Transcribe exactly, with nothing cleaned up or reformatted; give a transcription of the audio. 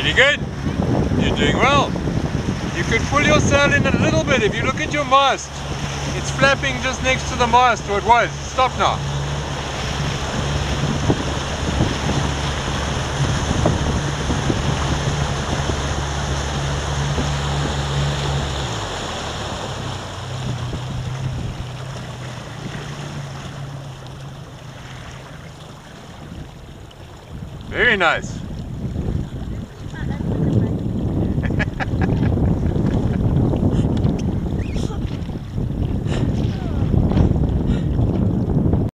Pretty good. You're doing well. You could pull your sail in a little bit. If you look at your mast, it's flapping just next to the mast where it was. Stop now. Very nice.